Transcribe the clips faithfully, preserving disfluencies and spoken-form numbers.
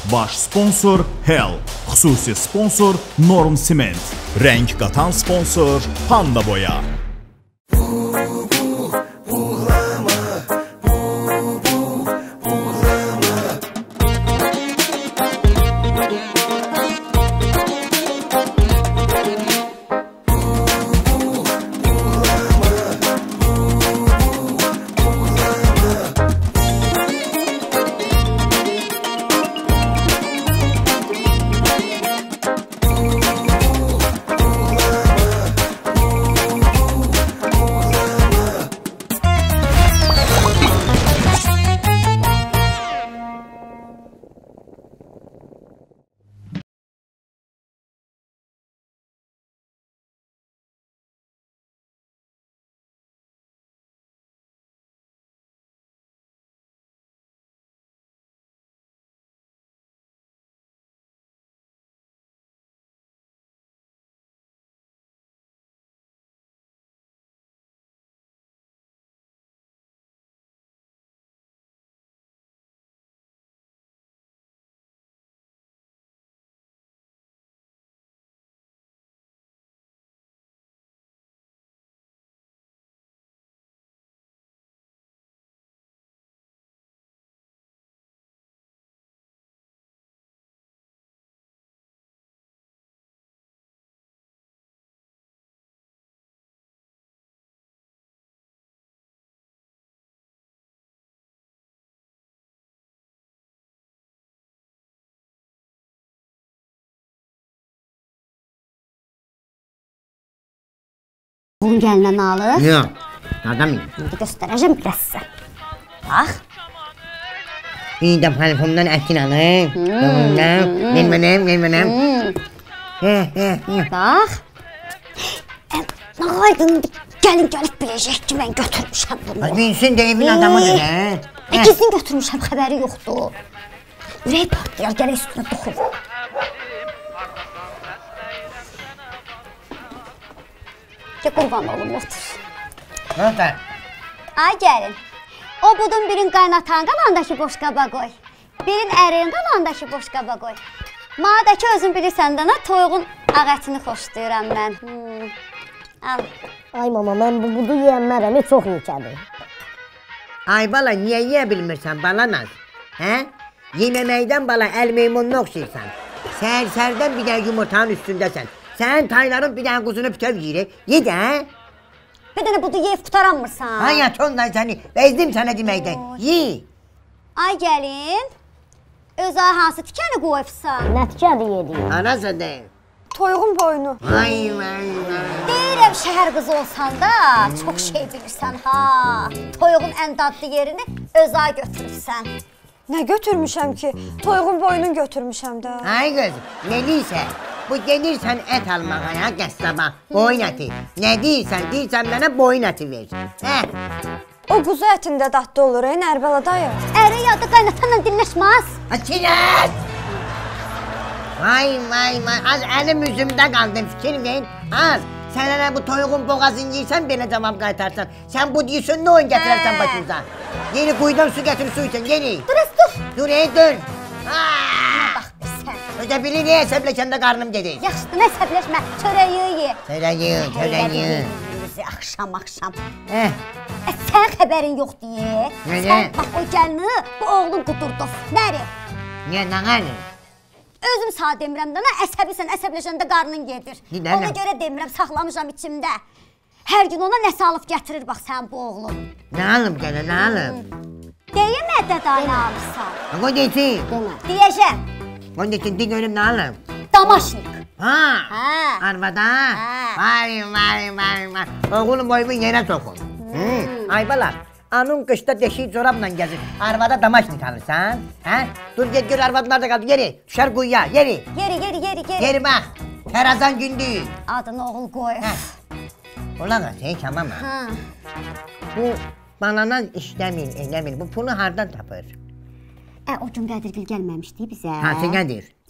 Baş sponsor Hell, xüsusi sponsor Norm Sement, rəng qatan sponsor Panda Boya. Bunun gəlinə nə alır? Yox, adam yox. İndi göstərəcəm biraz sizə. Bax. Bir də parfümdən əkin alır. Ver mənəm, ver mənəm. Bax. Nə aydın gəlin gəlib biləcək ki, mən götürmüşəm bunu. Bilsin də evin adamıdır, hə? İkisini götürmüşəm, xəbəri yoxdur. Ürək partlayar, gələk üstünə toxum. Ki, qurban olum, otur. Nə otur? Ay, gəlin. O budun birin qaynatan qalandakı boş qaba qoy. Birin ərin qalandakı boş qaba qoy. Mənə də ki, özün bilirsən də, toyuğun ağ ətini xoşlayıram mən. Al. Ay mama, mən bu budu yiyənmərəm, çox yiyəkədir. Ay bala, niyə yiyə bilmirsən bala naz? Hə? Yeməməkdən bala əl meymununa oxşayırsan. Səhər-səhərdən bir dənə yumurtanın üstündəsən. Sən tayların bir dənə quzunu bütöv yiyir, ye də. Bir dənə budu yeyib qutaranmırsan. Hayat ondan səni, bezdim sənə deməkdən, ye. Ay gəlin, özə hansı tikəni qoyubsan? Nə tikəni yedik? Anasıdır. Toyuğun boynu. Vay vay vay. Deyirəm şəhər qızı olsan da, çox şey bilirsən ha. Toyuğun ən dadlı yerini özə götürürsən. Nə götürmüşəm ki? Toyuğun boynunu götürmüşəm də. Ay qızım, nə deyirsən? Bu gelirsən ət almağa ya qəssaba, boyun əti. Nə deyirsən, deyirsən mənə boyun əti ver. Hə? O quzu ətində dadlı olur, ey Nərbəla dayı. Əri yadı qaynatanla dinləşməz. Açılət! Vay vay vay, az əlim üzümdə qaldım, fikir ver. Az, sən hələ bu toyuğun boğazını yiyirsən, belə cavab qaytarsan. Sən bu deyirsən, nə oyun gətirərsən başımıza. Yeni quyudan su gətir, su için, yeni. Dur, ez, dur. Dur, ey, dur. Bax, bir sən. Ödə bilir, niyə əsəbləşəndə qarnım gedir? Yaxşıdır, nə əsəbləşmə, çörəyi ye. Çörəyi, çörəyi. Axşam, axşam. Həh. Sən xəbərin yoxdur, ye. Nəyə? Sən bax, o gəlini, bu oğlun qudurdu. Nəri? Niyə, nə qarnı? Özüm sağ demirəm də, əsəblisən, əsəbləşəndə qarnın gedir. Ona görə demirəm, saxlamışam içimdə. Hər gün ona nəsə alıb gətirir, bax, sən bu oğlun. Nə alıb gələ, nə alıb? Deyimə də daha nə alırsan? O desin. Deyəcəm. O desin, de görüm nə alıb? Damaşnik. Ha, Hə. arvada? Hə. Vay, vay, vay, vay. Oğlum boyumun yerə sokun. Ay bala, anın qışda deşik corabla gəzir. Arvada damaşnik alırsan. Hə? Dur, get gör arvad nerede qaldı, yeri. Düşər quyuya, yeri. Yeri, yeri, yeri, yeri. Yeri bax, tərazan gündür. Adını oğul qoy. Ulan sən tamam ha. Bu balanan işləmir, eləmir. Bu pulu hardan tapır? Ə, o gün Qədirgil gəlməmişdi bizə. Hansı Qədir?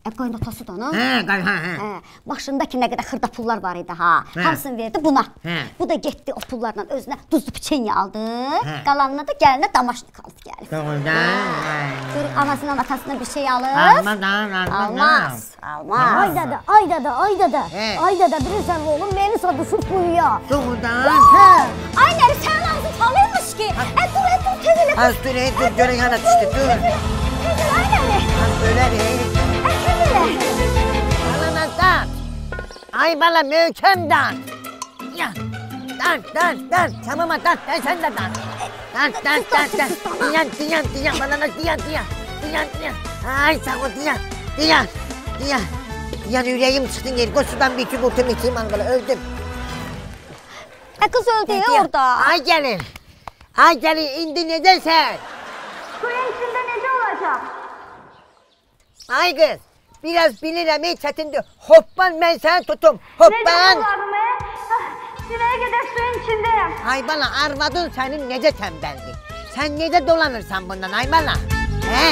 qaynatası da ona. Hə, qay, hə, hə. Hə, maşındakı nə qədər xırda pullar var idi ha. Hə. Hamısını verdi buna. Hə. Bu da getdi o pullarla özünə duzlu piçenya aldı. Qalanına da gəlinə damaşnik aldı gəlib. Doğrudan. Dur anasından atasından bir şey alır. Almaz, almaz. Almaz. Almaz. Ay dada, ay dada, ay dada. He. Ay dada bilirsən oğlum Melisa düşüb quyuya. Doğrudan. Hə. Ay nəri sənin ağzın çalırmış ki. Ə dur, ə dur, tez elə. Az dur, ey, dur, görün yana düşdü, dur. Tez elə, ay nəri. Az bölər, ey. Ə tez elə. Balana dart. Ay bala, möhkəm dart. Ya, dart, dart, dart. Tamam, dart, ben sen de dart. Dart, dart, dart, dart. Diyan, diyan, diyan, balana diyan, diyan. Diyan, diyan. Ay sağ ol, diyan, diyan, diyan. Diyan, yüreğim çıktı geri. Koş sudan bir iki bultum içeyim angalı, öldüm. Ə qız öldü ya orada. Ay gelin. Ay gelin, indi necəsən? Suyun içində necə olacaq? Ay kız, biraz bilirəm, ey çətindir. Hoppan, mən səni tutum. Hoppan. Sinəyə qədər suyun içindəyəm. Ay bala, arvadın sənin necə tembeldir? Sen necə dolanırsan bundan ay bala? He?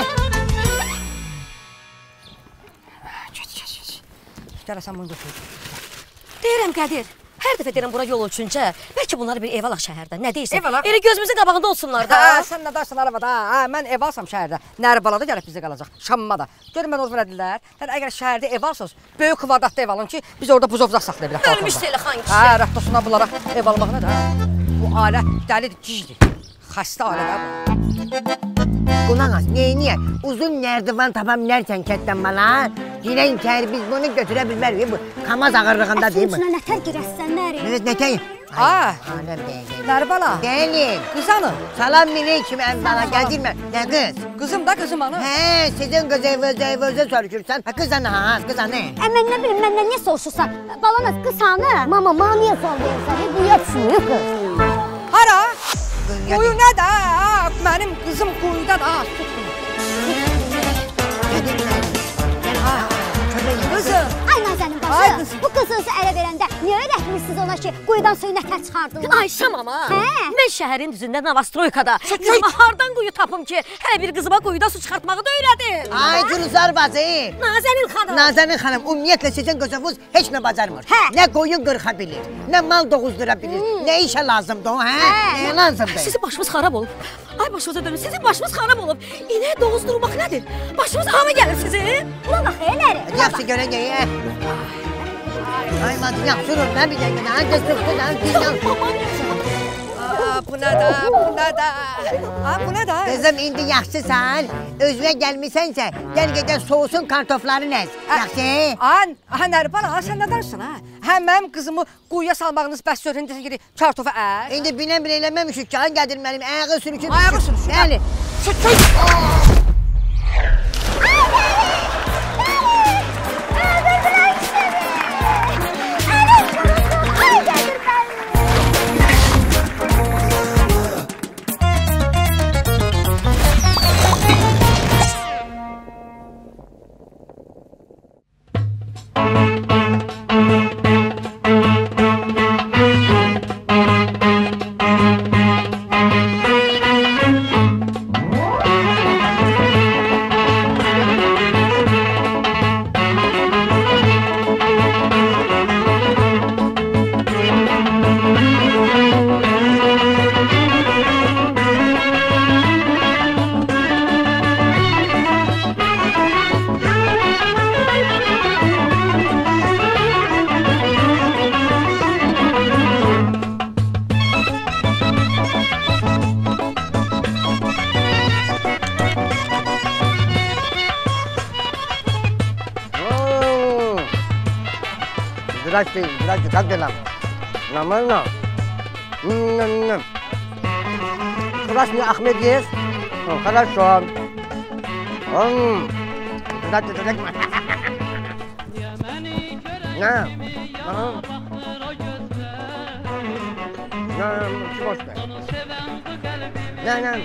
Gələsən bunu götür. Deyirəm Qədir, hər dəfə deyirəm bura yol ölçüncə, bəlkə bunları bir ev alaq şəhərdə, nə deyirsən? Ev alaq? Elə gözümüzün qabağında olsunlar da. Hə, sən nə darsan arabada, hə, mən ev alsam şəhərdə, Nəribalada gəlib bizə qalacaq, Şamma da. Görün mən orada verədilər, yəni əgər şəhərdə ev alsınız, böyük kvadratda ev alın ki, biz orada buzovzaq saxlaya bilək. Ölmüş Seyli xan kişi. Hə, rəxtasına bunlara ev almağına da. Bu alə dəlidir, gicdir. Xəstə alədə bu. Qulaq as, neyniyə? Uzun nərdivan tapa bilərsən kətdən bala. Girən içəri biz bunu götürə bilmərik. Bu kamaz ağırlığında deyil Əkin mi? içinə nətər girəsən nəri? Evet, nətəyin? Ha, Aləm bəyə. Nərbala, Gəlin. qız hanı? Salam mileykim ən bala, gəzdirmə. Nə qız? Qızım da qızım hanı? Hə, sizin qız evvözə evvözə soruşursan. Ha, qız ana, ha, qız ana. Ə mən nə bilim, məndən niyə soruşursan? Balanız qız hanı? Mama, mənə niyə sual verirsən? Quyuya düşmür qız. Hara? Quyuya Quyu nə də? Ha, mənim qızım quyuda da. Qızım. Ay Nazənin Ay başı, qızım. bu qızınızı ələ verəndə niyə öyrətmirsiniz ona ki, quyudan suyu nətər çıxardırlar? Ay Şamama, Hə? mən şəhərin düzündə Navastroykada qızıma hardan quyu tapım ki, hələ bir qızıma quyuda su çıxartmağı da öyrədim. Ay Gülzar bacı. Nazənin xanım. Nazanin xanım, ümumiyyətlə sizin qızınız heç nə bacarmır. Hə. Nə qoyun qırxa bilir, nə mal doğuzdura bilir, nə işə lazımdır o, hə? Nəyə lazımdır? Sizin başımız xarab olub. Ay başımıza dönün, sizin başımız xarab olub. İnək doğuzdurmaq nədir? Başımız hama gəlir sizin. Buna bax, eləri. Yaxşı görən gəyə. Ay bacı, yaxşı olur, nə bir dəqiqə, hə? Qızlıqdır, hə? Dünya. Aa, bu nə də? Bu nə də? Ha, bu nə də? Qızım, indi yaxşısan, özünə gəlmisənsə, gəl gedən soğusun kartofları nəz. Yaxşı? An, ha Nərbala, ha sən nə darsan ha? Hə mənim qızımı quyuya salmağınız bəs sözün desin ki, kartofu ər. İndi binə bir eləməmişik ki, gədir mənim ayağı sürükür. Ayağı sürükür. Bəli. Здрасте, здрасте, как дела? Нормально? М-м-м. Вчерашний Ахмед есть? Ну, хорошо. М-м. Здрасте, здрасте. На. Ага. На, чего ж ты? На, на.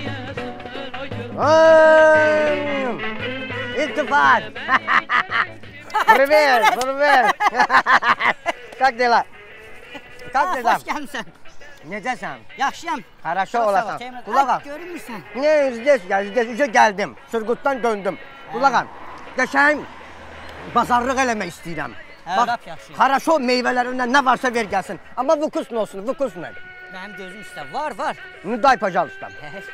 Ой, Iltifat. Привет, привет. Как дела? Как дела? Hoş gelmişsin. Necəsən? Yaxşıyam. Хорошо Çok sağ ol, olasan. Teğmen. Kulağım. Ay, görünmürsən. Ne, здесь, ya, здесь, işe geldim. Sürguttan döndüm. Kulağım. Geçen bazarlıq eləmək istəyirəm. Hə, Bax, lap yaxşı. xaraşo meyvələrindən nə varsa ver gəlsin. Amma vukusla olsun, vukusla. Mənim gözüm üstə var, var. Day pajalıstam.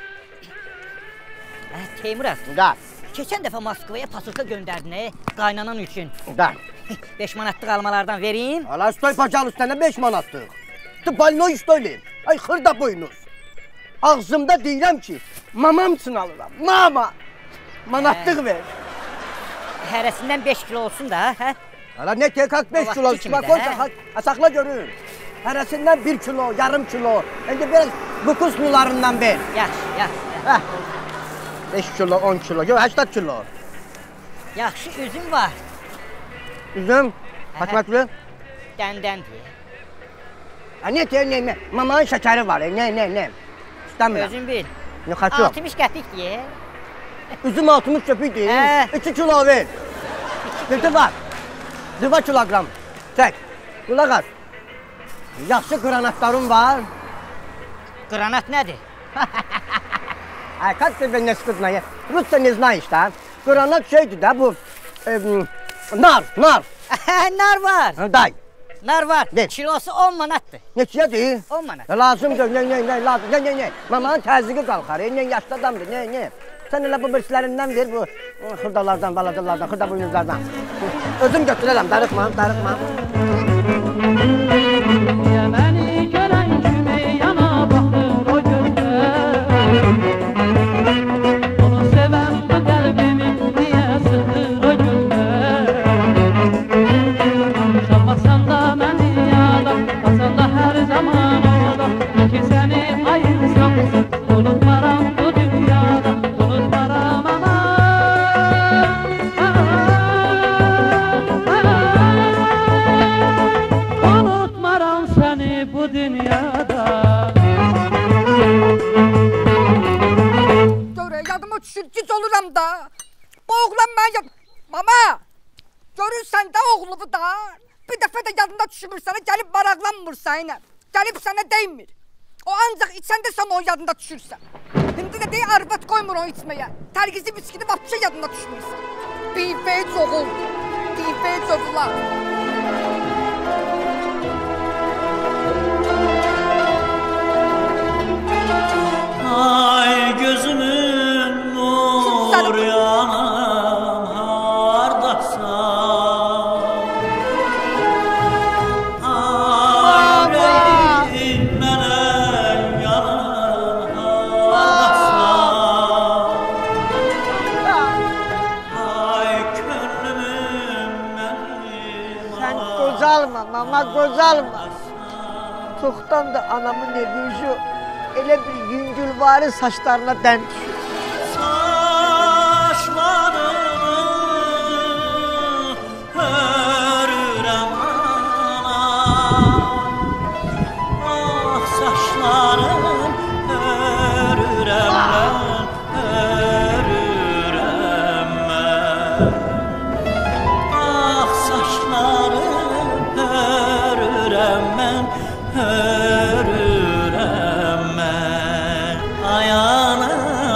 Teymur az. Da. Keçən dəfə Moskvaya pasurka göndərdin, e, qaynanan üçün. Da. beş manatlıq almalardan vereyim. Ala stoy pajalıstan nə beş manatlıq? Tu balnoy stoyluyum. Ay xırda boynuz. Ağzımda deyirəm ki, mamam üçün alıram. Mama. Manatlıq ver. Hərəsindən beş kilo olsun da, hə? Ala ne tekak beş kilo, koysa sakla görün. Hərəsindən bir kilo, yarım kilo. İndi biraz bukus nularından ver. Yaxşı, yaxşı. beş kilo, on kilo, yox, səksən kilo. Yaxşı, üzüm var. Üzüm? Fatmaklı? Dəndən deyə. Ne deyir, ne, ne? Mamanın şəkəri var, ne, ne, ne? İstəmirəm. Özün bil. Yox, xaçı yox. altmış qəpik deyə. Üzüm altmış köpük deyir. iki kilo ver. Dedi var. Zıva kilogram. Çək. Qulaq az. Yaxşı qranatlarım var. Qranat nədir? Ay, как тебе не стыдно? Rusça ne знаешь, da? Qranat şeydir də bu. E, nar, nar. Nar var. Day. Nar var. Ver. Kilosu on manatdır. Neçədir? on manat. Lazımdır, ne, ne, ne, lazım, ne, ne, ne. Mamanın təzyiqi qalxar, ne, yaşlı adamdır, ne, ne. Sən elə bu birslərindən ver, bu xırdalardan, baladalardan, xırda boynuzlardan. Özüm götürərəm, darıqmam, darıqmam. Məni görən kimi yana baxır o gözlər. Onu sevən bu qəlbimi niyə sıxır o gözlər. Çalmasan da məni yada, basan da hər zaman oda. Ki səni ayırsam, unutmaram bu dünyada. Unutmaram ana. Unutmaram səni bu dünyada. Görə yadıma düşür, gic oluram da. Bu oğlan mən yad... Mama! Görürsən də oğlumu da. Bir dəfə də yadında düşmür sənə, gəlib maraqlanmırsan ilə. Gəlib sənə deymir. O ancaq içəndə sən o yadında düşürsən. Şimdi də deyə arvad qoymur onu içməyə. Tərgizi biskini vapça yadında düşmürsən. Bifeyic oğul. Bifeyic oğullar. Ay gözümün nur yanam hardasan. Ay yüreğim mənə yanam hardasan. Ay könlümün mənim. Sən qocalma, mama qocalma. Çoxdan da anamın dediği şu, elə bir yüngülvari saçlarına dən düşür. Saçlarını hörürəm anam. Ah saçlarım hörürəm mən, hörürəm mən. Ah saçlarım hörürəm mən, hörürəm mən. Ayana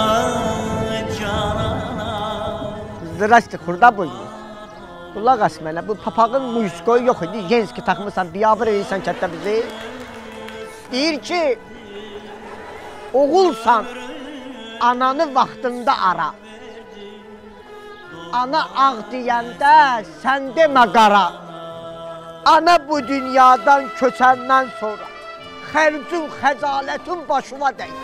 canana. Zırastı, xurda boynu. Qulaq as mənə, bu papağın muyskoyu yox idi, jenski taxmısan, biyabır edirsən kətdə bizi. Deyir ki, oğulsan, ananı vaxtında ara. Ana ağ deyəndə sən demə qara. Ana bu dünyadan köçəndən sonra xərcün, xəcalətin başıma dəyir.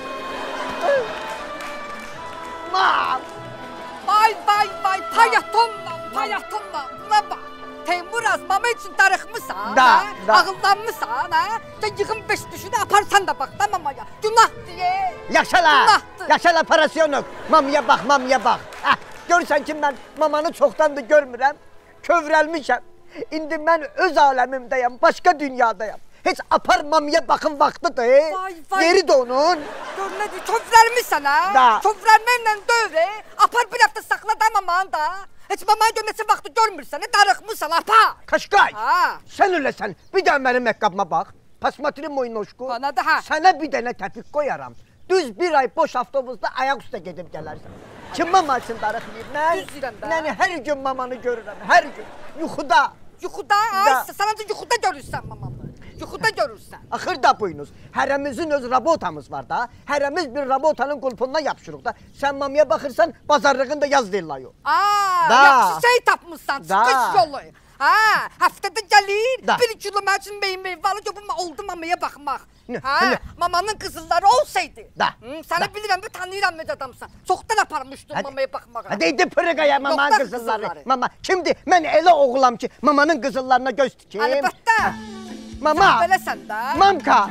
Mam! Vay vay vay payatonla, payatonla. Buna bax. Teymur mama üçün darıxmısan, Da, ha? da. Ağıllanmısan, ha? Da yığın beş düşünü aparsan da bax da mamaya. Günah diye. Yaşala! Günahdır. Yaşala parasyon yok. Mamaya bax, mamaya bax. Hə, görürsən ki, mən mamanı çoxdandır görmürəm. Kövrəlmişəm. İndi mən öz aləmimdəyəm, başqa dünyadayam. Heç apar mamaya baxın vaxtıdır. Vay, vay. Yeri də onun. Gör nə deyir, kövrəlmişsən, ha? Da. Kövrəlməklə dövr, apar bir həftə saxla da mamanı da. Heç mamanı görməsi vaxtı görmürsən, darıxmısan, apar. Kaşqay, Ha. sən öləsən, bir də mənim məkkabıma bax. Pasmatri moynoşku. Bana da ha. Sənə bir dənə təpik qoyaram. Düz bir ay boş avtobusda ayaq üstə gedib gələrsən. Kim mama üçün darıxmayıb? Mən, Düz deyirəm də. mən hər gün mamanı görürəm, hər gün. Yuxuda. Yuxuda, ay, sən ancaq yuxuda görürsən mamamı. Yuxuda görürsən. Axırda buyunuz. Hərəmizin öz rabotamız var da. Hərəmiz bir rabotanın qulpundan yapışırıq da. Sən mamaya baxırsan, bazarlığında yaz deyirlər o. Aa, Da. yaxşı şey tapmışsan, Da. çıxış yolu. Ha, həftədə gəlir, Da. bir kilo mənim üçün meyvəli göbüm oldu mamaya baxmaq. Ne, Ha, ne? mamanın qızılları olsaydı. Da. Hı, səni bilirəm, bir tanıyıram necə adamsan. Çoxdan aparmışdın Hadi. mamaya baxmağa. Hadi idi pırıqaya mamanın Yoxlar qızılları. qızılları. Mama, kimdir? Mən elə oğulam ki, mamanın qızıllarına göz tikeyim. Əlbəttə. Mama, Sən beləsən də. mamka.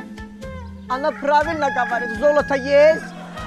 Ana pravilno говорит, zolota есть,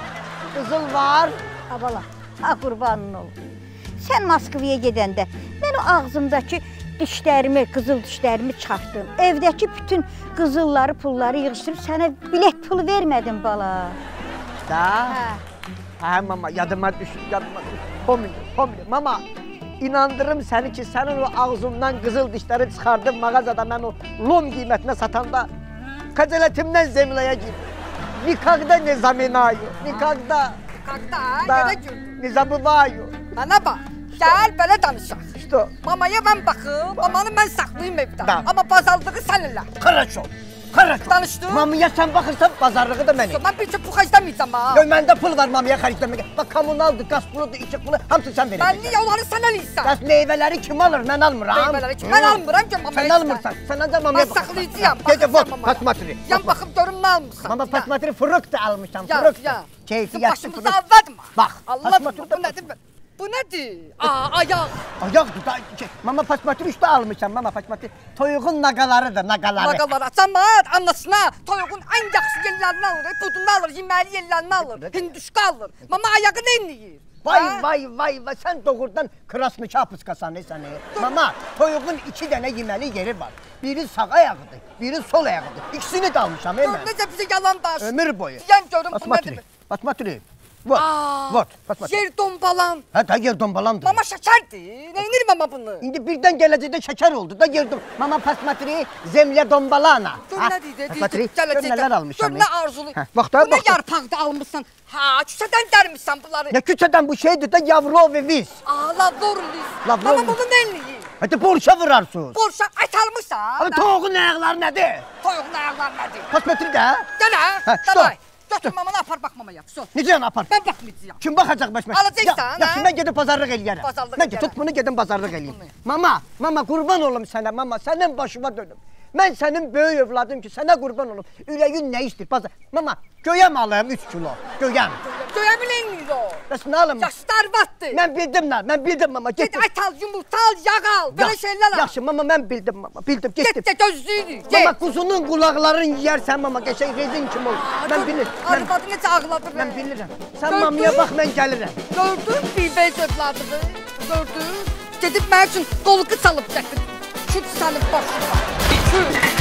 qızıl var. Abala, ha qurbanın ol. Sən Moskvaya gedəndə mən o ağzımdakı dişlərimi, qızıl dişlərimi çıxartdım. Evdəki bütün qızılları, pulları yığışdırıb sənə bilet pulu vermədim bala. Da. Hə. Ha mama, yadıma düşdü, yadıma düşdü. Pomni, pomni. Mama, inandırım səni ki, sənin o ağzımdan qızıl dişləri çıxardım mağazada mən o lom qiymətinə satanda kaceletimdən zemləyə girdim. Nikahda ne zaminayo, nikahda Qaqda, da yerə güldüm. ne zabıvayo. Mənə bax, gəl belə danışaq. İşte Mamaya mən baxım, mamanı mən saxlayım evdə. Da. Amma bazarlığı sən elə. Хорошо, хорошо. Danışdın? Mamaya sən baxırsan, bazarlığı da mənə. Mən bir çox xərcləməyəcəm ha. Yox, məndə pul var mamaya xərcləməyə. Bax, kommunaldır, qaz puludur, işıq pulu, hamısı sən Mən verəcəksən. niyə onları sən eləyirsən? Bəs meyvələri kim alır, mən almıram. Meyvələri kim? Mən almıram ki, mamaya Sən almırsan, sən ancaq mamaya Mən saxlayacağam, Gecə, baxacağam vot, mamaya. pasmatri. Yan baxıb görüm nə almısan. Mama pasmatri frukt da almışam, Ya, frukt. ya. Keyfiyyətli Başımızı frukt. avladma. Bax, Allah pasmatri bu da... nədir? Bu nədir? Aa, ayaq. Ayaqdır da, şey, mama pasmatri üstə almışam, mama pasmatri. Toyuğun naqalarıdır, naqaları. Naqalar açamad, anasına toyuğun ən yaxşı yerlərini alır, budunu alır, yeməli yerlərini alır, hinduşka alır. Mama ayağı nə eləyir? Vay, Ha? vay, vay, vay, sən doğrudan krasnıka pıskasan, ne səni? Mama, toyuğun iki dənə yeməli yeri var. Biri sağ ayağıdır, biri sol ayağıdır. İkisini de almışam, Gör hemen. necə bizə yalan danışır. Ömür boyu. Deyən görüm bu Pasmatri, nədir? pasmatri. Vot, Aa, vot, pasmatri. yer dombalan. Hə, da yer dombalandır. Mama şəkərdir. Neynir mama bunu? İndi birdən gələcəkdə şəkər oldu da yerdim. Mama pasmatri, zemlə dombalana. Gör Ha, nə deyir, pasmatri, deyir, gör gələcəkdə. nələr almışam. Gör nə arzulu. Hə, bax da, Bu nə bax da. yarpaqda almışsan? Ha, küçədən dərmişsən bunları. Ne küçədən bu şeydir da yavro ve viz. Aa, lavrolis. Lavrolis. Mama bunu nə eləyir? Hadi borça vurarsınız. Borşa et almışsan. Abi toğun ayaqları nədir? Toyuğun ayaqları nədir? Pasmatri də. Gəl Hə, ha, stop, davay. stop. Götür mamanı apar bax mamaya. Son. Necə yana apar? Mən baxmayacağam. Kim baxacaq başıma? Alacaqsan, Ya, yaxşı, hə? mən gedib bazarlıq eləyərəm. Bazarlıq Mən eləyərəm. tut bunu gedim bazarlıq eləyim. bunu. Mama, mama qurban olum sənə, mama, sənin başıma dönüm. Mən sənin böyük övladım ki, sənə qurban olum. Ürəyin nə istəyir? Bazar. Mama, göyəm alayım üç kilo. Göyəm. Göyə biləyinmir o. Bəs nə alım? Yaşlı arvattır. Mən bildim nə, mən bildim mama. Get Getdim. et al, yumurta al, yağ al. Belə Yaxşı, şeylər al. Yaxşı, mama, mən bildim mama. Bildim, getdim. Get de gözlüyünü. Mama, Get. quzunun qulaqlarını yeyərsən mama, qəşəng rezin kimi olur. Mən bilirəm. Mən, Arvadı necə ağladı be. mən bilirəm. Sən Gördün? mamaya bax, mən gəlirəm. Gördün bibey övladını? Gördün? Gedib mənim üçün qolqu çalıb gətir. Küt sənin başına. Küt.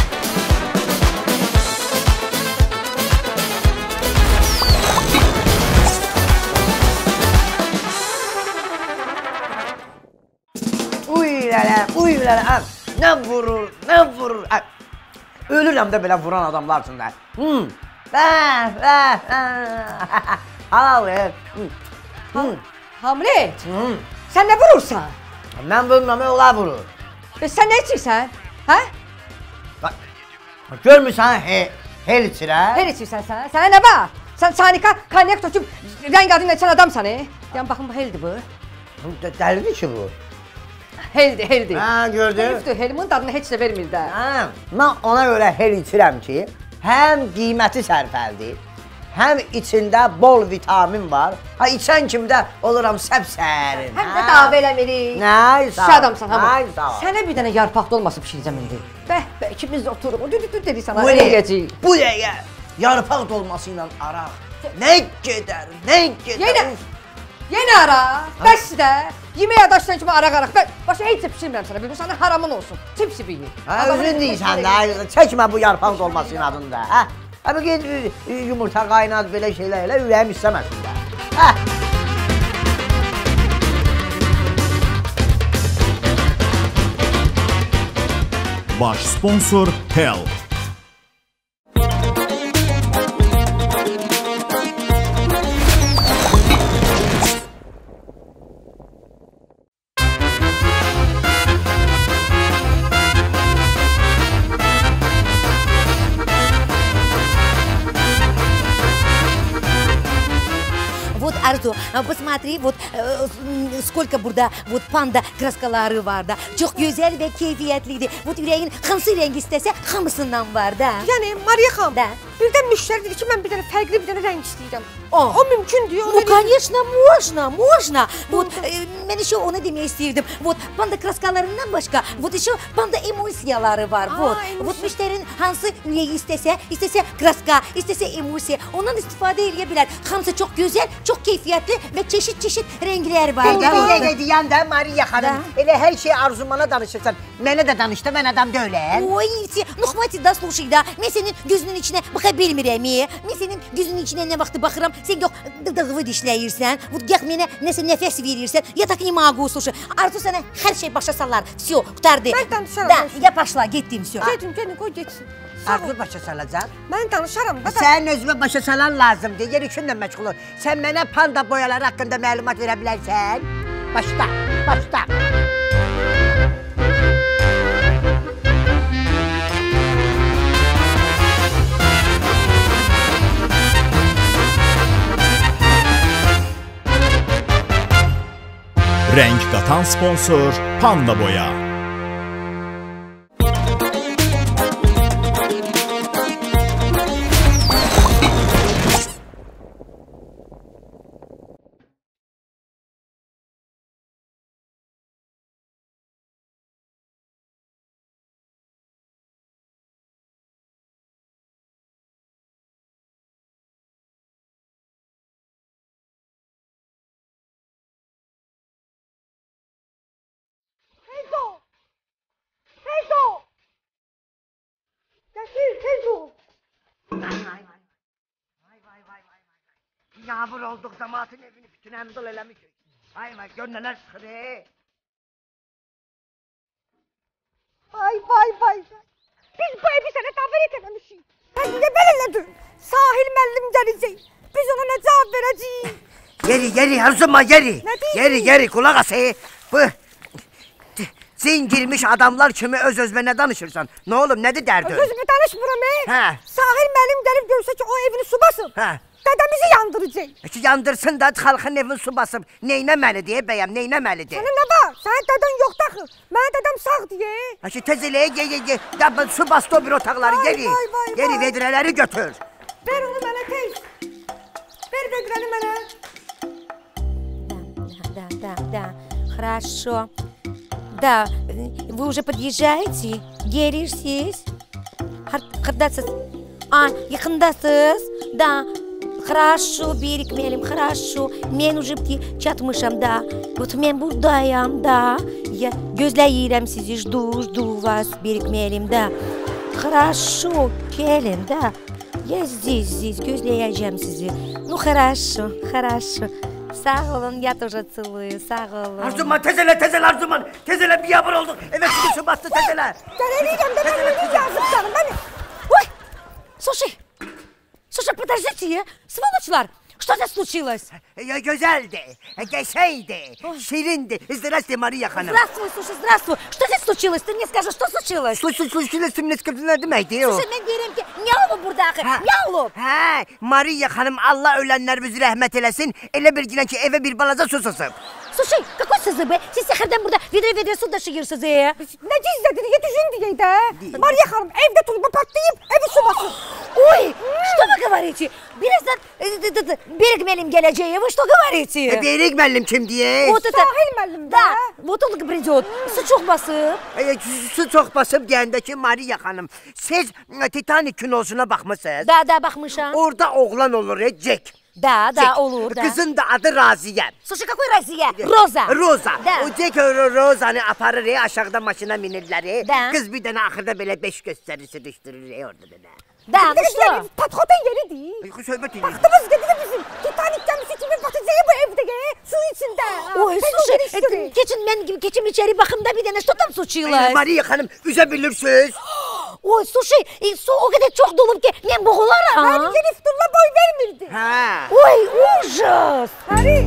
Uylələ, uylələ, nə vurur, nə vurur. Ə, ölürəm də belə vuran adamlar üçün də. Hmm. Bəh, bəh, bəh. Halal ver. Hmm. Hamlet, Hmm. sən nə vurursan? Mən vurmam, onlar vurur. E, sən nə içirsən? Hə? Bax, görmürsən, he, hel içirə. Nə içirsən sən? Sənə nə var? Sən sanika konyak töküb rəng adını içən adamsan, e? Deyəm, baxın, bu heldir bu. Dəlidir ki bu. Heldir, heldir. Hə, gördün? Həlifdir, helimin dadını heç də vermir də. Hə, mən ona görə hel içirəm ki, həm qiyməti sərfəldir, həm içində bol vitamin var. Ha, içən kimi də oluram səpsərin. Həm də dava eləmirik. Nə, sağ ol. Şiş adamsan, hamı. Ay, sağ ol. Sənə bir dənə yarpaq dolması pişirəcəm indi. Bəh, bəh, ikimiz də oturuq. Düdü düdü dedi sana, Bu elə nə? yiyəcəyik. Bu dəqiqə yarpaq dolması ilə araq. Nə gedər, nə gedər. Yenə, yenə ara, bəs də. Yemək adaşsan kimi araq-araq. Mən başa heç də pişirmirəm sənə, bu sənin haramın olsun. Çip-çip yiyin. Hə, özün deyirsən də, çəkmə bu yarpaq dolmasının adını da, hə? Hə, bu ged yumurta qaynat, belə şeylər elə, ürəyim istəməsin də. Hə? Baş sponsor Hell. Посмотри, вот сколько burada вот panda kraskaları var da. Çok güzel ve keyfiyyətlidir. Вот ürəyin hansı renk istəsə hamısından var da. Yəni Mariya xanım, da. birdən müştəri dedi ki, mən bir dənə fərqli bir dənə rəng istəyirəm. O, o mümkündür. Ну, конечно, можно, можно. Вот, mən еще onu demək istəyirdim. Вот, panda kraskalarından başqa, вот еще panda emulsiyaları var. Вот, вот müştərinin hansı ürəyi istəsə, istəsə kraska, istəsə emulsiya, ondan istifadə edə bilər. Hamısı çox gözəl, çox keyfiyyətli və çeşit-çeşit rənglər var. Dəqiqə deyəndə Mariya xanım, elə hər şey arzumana danışırsan. Mənə də danışdı, mən adam deyiləm. Ой, ну хватит, да, слушай, да. Mən sənin gözünün içinə baxa bilmirəm. Mən sənin gözünün içinə nə vaxt baxıram, sən yox dıdığıvı dişləyirsən, gah mənə nəsə nəfəs verirsən, ya tak не могу, слушай. Arzu sənə hər şey başa salar. Всё, qurtardı. Mən danışaram. Da, ya başla, getdim, всё. Gedin, gedin, qoy getsin. Arzu başa salacaq. Mən danışaram. Sənin özümə başa salan lazımdır. Yer işinlə məşğul ol. Sən mənə panda boyaları haqqında məlumat verə bilərsən. Başla, başla. Renk katan sponsor Panda Boya. Yağmur olduk zamanın evini bütün emdol eləmişik. Vay vay gör neler sıxır he. Vay vay vay. Biz bu evi sənə davet etməmişik. Sən niyə belə elədin? Sahil müəllim gələcək. Biz ona nə cavab verəcəyik? Yeri yeri Arzuma yeri. Nə deyir? Yeri yeri kulaq as he. Bu sen girmiş adamlar kimi öz özünə nə danışırsan? Nə olub nədir dərdin? Özümü danışmıram he. Hə. Sahil müəllim gəlib görsə ki o evini su basıb. Hə. Dədəmizi yandıracaq. Ki yandırsın da xalqın evini su basıb. Neynəməli deyə bəyəm, neynəməlidir? Sənin nə var? Sənin dədən yoxdur axı. Mənim dədəm sağ deyə. Ki tez elə ye ye ye. Ya su bastı o bir otaqları yeri. Yeri vedrələri götür. Ver onu mənə tez. Ver vedrəni mənə. Да, да, да, хорошо. Да, вы уже подъезжаете? Gelirsiz. Qırdasız. А, yaxındasız. Да. Хорошо, birikmeyelim, хорошо. Mən уже çatmışam da. Вот mən buradayım da. Ya gözləyirəm sizi, жду, жду вас, birikmeyelim da. Хорошо, gelin da. Я здесь, здесь, gözləyəcəm sizi. Ну, хорошо, хорошо. Sağ olun, ya тоже целую, sağ olun. Arzuman, tez elə, tez elə Arzuman. Tez elə bir yağmur olduk. Evet, sizi su bastı, tez elə. Gəlirəm də, mən yazık canım, mən... Ой, слушай, слушай, подождите, сволочlar, что здесь случилось? Ya güzeldi, geçeydi, şirindi. Здравствуй, Mariya Hanım. Здравствуй, слушай, здравствуй. Что здесь случилось? Ты мне скажи, что случилось? Случилось, случилось, ne sıkıntı ne demekti o? Слушай, mən deyirəm ki, nə olub burada axı? Nə olub? Hə, Mariya Hanım, Allah ölənlərimizi rəhmət eləsin. Elə bir günə ki, evə bir balaca su sızıb. Слушай, какой сызы be? Siz səhərdən burada vedrə-vedrə su daşıyırsınız ya. Nə gizlədin, yetişin deyək də. Mariya Hanım, evdə turba patlayıb, evi su basıb. Ой, что вы говорите? Birazdan Berik müəllim gələcək, вы что говорите? E, Berik müəllim kim diye? Вот это... Sahil müəllim də. Да, вот он придет. Su çox basıb. E, su çox basıb deyəndə ki, Mariya Hanım, siz Titanic kinosuna baxmısınız? Da, da, baxmışam. Orada oğlan olur, e, Jack. Да, да, olur da. Kızın da adı Raziye. Слушай, какой Разия? Роза. Roza. Da. O Jack Roza'nı aparır, e, aşağıda maşına minirlər. E. Da. Kız bir dənə axırda belə beş göstərisi düşdürür e, orada belə. Да, ну что? Patronun yeridir. Ay, söhbət edir. Vaxtımız gedir bizim. Titanic gemisi kimi batacağı bu evde, su içinde. Ой, слушай, keçin mən keçim içeri baxımda bir dənə что там случилось? Mariya Hanım, üzə bilirsiniz. Ой, слушай, su o qədər çox dolub ki, mən boğularam. Hani gelip durla boy vermirdi. Hə. Ой, ужас. Hani?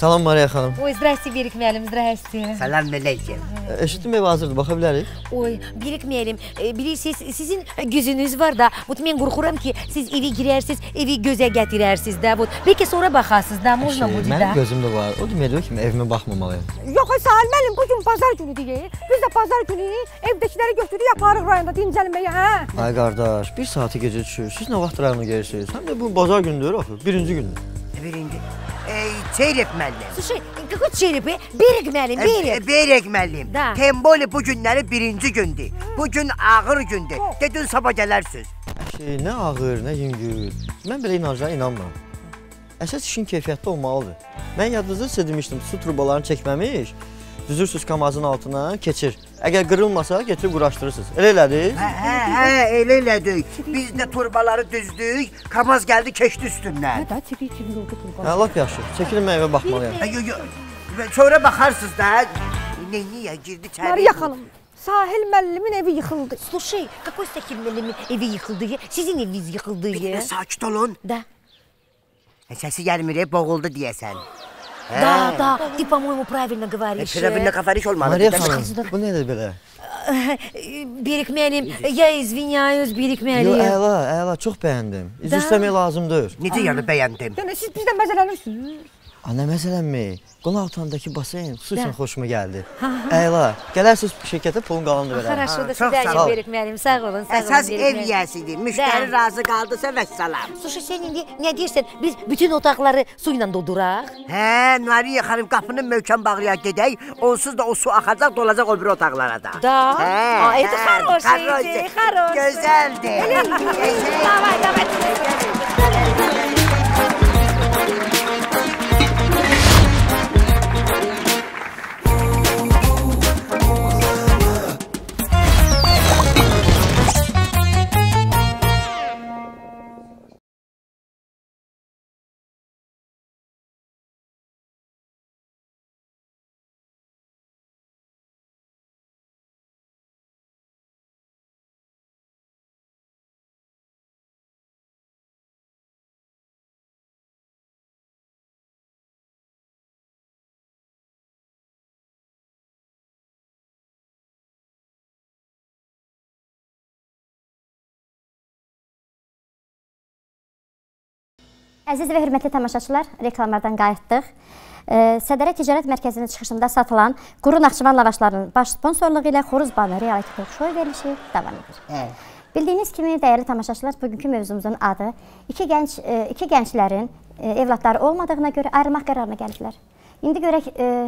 Salam Mariya xanım. Oy, zdrasti Birik müəllim, zdrasti. Salam mələkəm. Eşitdim ev hazırdır, baxa bilərik. Oy, Birik müəllim, bilirsiniz, sizin gözünüz var da, mən qorxuram ki, siz evi girərsiniz, evi gözə gətirərsiniz də. Bəlkə sonra baxarsınız da, można bu da. Mənim gözüm də var, o deməkdir ki, evimə baxmamalıyım. Yox, Sahil müəllim, bugün bazar günü deyil. Biz də bazar günü evdəkiləri götürüb yaparıq rayonda dincəlməyə, hə? Ay qardaş, bir saati gecə düşür, siz nə vaxt rayona gelirsiniz? Həm də bu bazar gündür, birinci gündür. Birinci. Çeyrek müəllim. Слушай, какой çeyrek be? Berek müəllim, berek. Berek müəllim. Temboli bu günləri birinci gündür. Bu gün ağır gündür. Dedin sabah gələrsiniz. Şey, nə ağır, nə yüngül. Mən belə inanclara inanmıram. Əsas işin keyfiyyətli olmalıdır. Mən yadınızda sizə demişdim, su turbalarını çəkməmiş, düzürsünüz kamazın altına, keçir. Əgər qırılmasa, getirib quraşdırırsınız. Elə elədik? Hə, hə, hə, elə elədik. Biz də turbaları düzdük, kamaz gəldi, keçdi üstündən. Hə, da, çəkil, çəkil, oldu turbalar. Hə, lap yaxşı. Çəkilin mən evə baxmalıyam. Yox, yox, sonra baxarsınız da. Niyə girdi çəri? Mariya xanım, Sahil müəllimin evi yıxıldı. Слушай, какой Sahil müəllimin evi yıxıldı? Sizin eviniz yıxıldı. Sakit olun. Da. Səsi gəlmir, boğuldu deyəsən. Да, да, ты, по-моему, правильно говоришь. Правильно говоришь, olmalı. Mariya xanım, bu nədir belə? Birik müəllim, ya извиняюсь, Birik müəllim. Yox, əla, əla, çox bəyəndim. İzin istəmək lazımdır. Necə yəni bəyəndim? Yəni, siz bizdən məzələnirsiniz. Nə məsələnmi? Qonaq otağındakı basen xüsusən xoşuma gəldi. Əla, gələrsiniz şirkətə pulun qalanını verəm. Хорошо, до свидания, Birik müəllim, sağ olun, sağ olun. Əsas ev yiyəsidir, müştəri razı qaldısa vəssalam. Слушай, sən indi nə deyirsən, biz bütün otaqları su ilə dolduraq? Hə, Nariyə xanım, qapını möhkəm bağlayaq gedək, onsuz da o su axacaq, dolacaq o bir otaqlara da. Da? Hə, это хороший, хороший. Gözəldir. Давай, давай. Əziz və hörmətli tamaşaçılar, reklamlardan qayıtdıq. Sədərə Ticarət Mərkəzinin çıxışında satılan quru Naxçıvan lavaşlarının baş sponsorluğu ilə Xoruz Banı reality talk show verilişi davam edir. Bildiyiniz kimi, dəyərli tamaşaçılar, bugünkü mövzumuzun adı iki gənc, iki gənclərin evlatları olmadığına görə ayrılmaq qərarına gəliblər. İndi görək,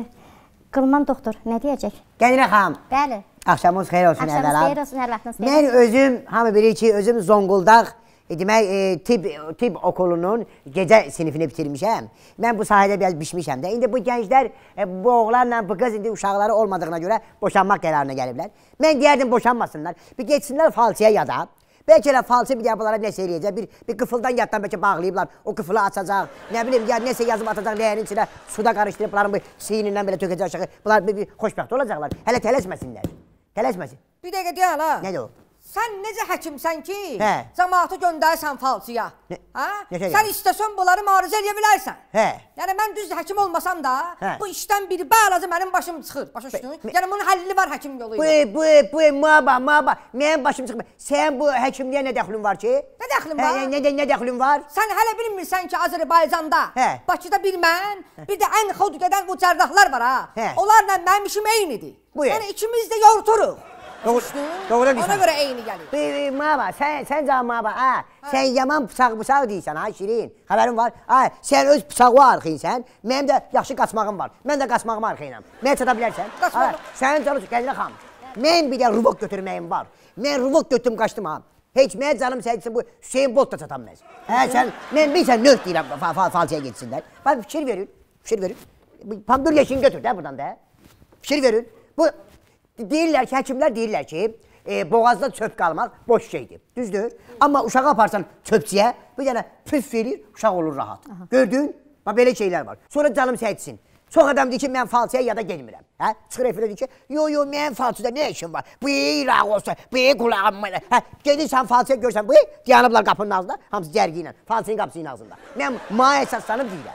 Qılman doktor nə deyəcək? Gəlirə xanım. Bəli. Axşamınız xeyir olsun, əvvəla. Axşamınız xeyir olsun, hər vaxtınız xeyir. Mən özüm, hamı bilir ki, özüm Zonguldaq, demək, tibb okulunun gecə sinifini bitirmişəm. Mən bu sahədə biraz bişmişəm də. İndi bu gənclər, bu oğlanla bu qız indi uşaqları olmadığına görə boşanmaq qərarına gəliblər. Mən deyərdim boşanmasınlar, bir geçsinlər falçıya yada. Bəlkə elə falçı bir bunlara nəsə eləyəcək, bir, bir qıfıldan yaddan bəlkə bağlayıblar, o qıfılı açacaq, nə bilim, ya nəsə yazıb atacaq ləyənin içinə, suda qarışdırıb, bunların bu siyinindən belə tökəcək aşağı, bunlar bir, bir xoşbəxt olacaqlar. Hələ tələsməsinlər, tələsməsin. Bir dəqiqə deyən ha. Nədir o? Sən necə həkimsən ki, hə. Cəmaatı göndərsən falçıya? Nə? Hə? Necə Sən istəsən bunları maruzə edə bilərsən. Hə. Yəni mən düz həkim olmasam da, hə. Bu işdən bir balaca mənim başım çıxır. Başa düşdün? Yəni bunun həlli var həkim yolu ilə. Bu, bu, bu, maba, maba, mənim başım çıxmır. Sən bu həkimliyə nə dəxlin var ki? Nə dəxlin var? Hə, nə, nə dəxlin var? Sən hələ bilmirsən ki, Azərbaycanda, hə. Bakıda bir mən, bir də ən xod gedən bu cərrahlar var ha. Hə. Onlarla mənim işim eynidir. Bu yəni ikimiz də yorturuq. Doğru deyirsən. Ona görə eyni gəlir. Bir, maba, sən, sən can maba, ha. Sən yaman bıçaq-bıçaq deyirsən, ha, Şirin. Xəbərin var? Ha, sən öz bıçağı arxıysan, mənim də yaxşı qaçmağım var. Mən də qaçmağımı arxıyam. Mənə çata bilərsən? Qaçmağım. Sənin canım, Qəlinə xanım, mən bir də ruvok götürməyim var. Mən ruvok götürüm, qaçdım ha. Heç mənə canım səhəcəsin bu Hüseyin Bolt da çatan məz. Hə, sən, mən bilsən növ deyirəm, falçıya geçsinlər. Bax, fikir verin, fikir verin. Pomidor yeşini götür də buradan da. Fikir verin. Bu, deyirlər ki, həkimlər deyirlər ki, e, boğazda çöp qalmaq boş şeydir, düzdür? Amma uşağı aparsan çöpçiyə, bir dənə püf verir, uşaq olur rahat. Aha. Gördün? Bax, belə şeylər var. Sonra canım səhətsin. Çox adam deyir ki, mən falçıya ya da gelmirəm. Hə? Çıxır efirə deyir ki, yo, yo, mən falçıda nə işim var? Bıyıq ilaq olsa, bıyıq qulağım mənə. Hə? Gedirsən falçıya görsən, bıyıq, dayanıblar qapının ağzında, hamısı cərgi ilə, falçının qapısının ağzında. Mən maya əsaslanıb deyirəm.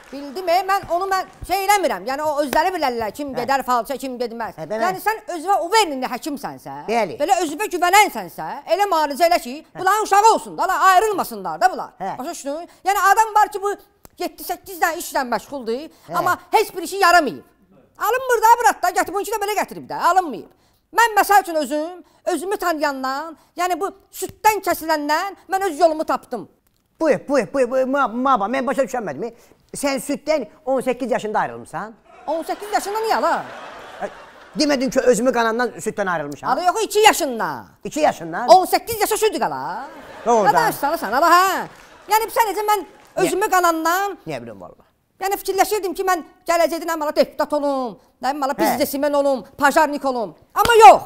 Bildim, e, mən onu mən şey eləmirəm. Yəni o özləri bilərlər kim gedər falça, kim gedməz. Hə, bəli. Yəni sən özünə uverninli həkimsənsə, Bəli. belə özünə güvənənsənsə, elə müalicə elə ki, bunların uşağı olsun da, ayrılmasınlar da bunlar. Hə. Başa düşdün? Yəni adam var ki, bu yeddi səkkiz dənə işlə məşğuldur, Hə. amma heç bir işi yaramayıb. Alınmır da bırak da, gətir bununki də belə gətirib də, alınmayıb. Mən məsəl üçün özüm, özümü tanıyandan, yəni bu süddən kəsiləndən mən öz yolumu tapdım. Buyur, buyur, buyur, buyur, maba, mən başa düşənmədim. Sən süddən on səkkiz yaşında ayrılmışsan. on səkkiz yaşında niyə la? Demədin ki, özümü qanamdan süddən ayrılmışam. Adı yox, iki yaşında. iki yaşından? on səkkiz yaşa südü qala. Doğrudan. Qadaş sana sana la, hə. Yəni sadəcə mən özümü qanamdan... Niyə biləm valla? Yəni fikirləşirdim ki, mən gələcəkdən əmələ deputat olum, əmələ biznesmen olum, pajarnik olum. Amma yox.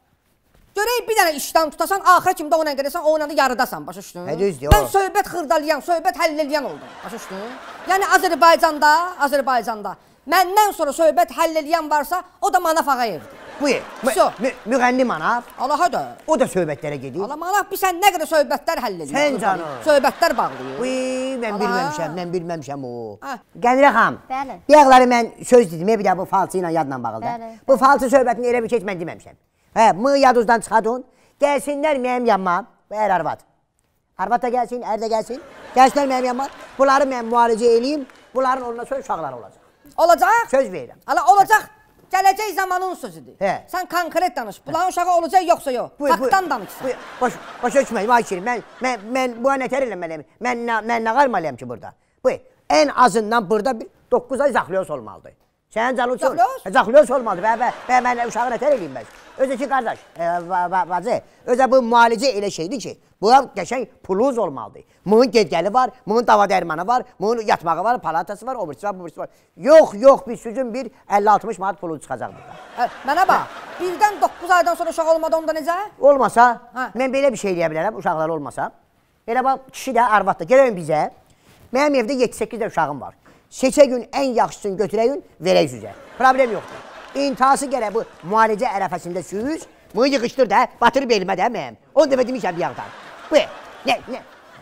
Görək bir dənə işdən tutasan, axıra kimdə ona qədəsən, ona da yarıdasan, başa düşdün? Hə, düzdür, Mən o. söhbət xırdalayan, söhbət həll eləyən oldum, başa düşdün? Yəni Azərbaycanda, Azərbaycanda məndən sonra söhbət həll eləyən varsa, o da Manaf Ağayevdir. Buyur, müğənni Manaf. Allaha da. O da söhbətlərə gedir. Allah Manaf, bir sən nə qədər söhbətlər həll eləyir. Sən canım. Söhbətlər bağlayır. Uy, mən bilməmişəm, mən bilməmişəm o. Hə. Qənirə xanım, Bəli. bir yaxları mən söz dedim, bir də bu falçı ilə yadla bağlı da. Bəli. Bu falçı söhbətini elə bir keç mən deməmişəm. Hə, mı yadınızdan çıxadın, gəlsinlər mənim yanıma, ər arvad. Arvad da gəlsin, ər də gəlsin, gəlsinlər mənim yanıma, bunları mən müalicə eləyim, bunların ondan sonra uşaqları olacaq. Olacaq? Söz verirəm. Allah olacaq, gələcək zamanın sözüdür. Hə. Sən konkret danış, bunların uşağı olacaq yoxsa yox, faktdan danışsan. Baş, başa düşməyim, ay şirin, mən, mən, mən bu nətər eləməliyim, mən, mən nə qarmalıyam ki burada? Buyur, ən azından burada bir doqquz ay zaxliyos olmalıdır. Sənin canın çox... Zaxliyos? Zaxliyos olmalıdır, və, və, və mən uşağı nətər eləyim bəs? Özə ki, qardaş, e, bacı, özə bu müalicə elə şeydir ki, bu qəşəng puluz olmalıdır. Bunun gedgəli var, bunun dava dərmanı var, bunun yatmağı var, palatası var, obrisi var, obrisi var. Yox, yox, bir süzün bir əlli altmış manat pulu çıxacaq burada. Hə, mənə bax, birdən doqquz aydan sonra uşaq olmadı onda necə? Olmasa, Hə. mən belə bir şey eləyə bilərəm, uşaqlar olmasa. Elə bax, kişi də, arvad da, gələyim bizə. Mənim evdə yeddi səkkiz də uşağım var. Seçə gün ən yaxşısını götürək gün, verək süzə. Problem yoxdur. İntihası gərək bu müalicə ərəfəsində süz, bunu yığışdır da, batır belimə də mənim. Onu demək demişəm bir yağdan. Bu, nə, nə?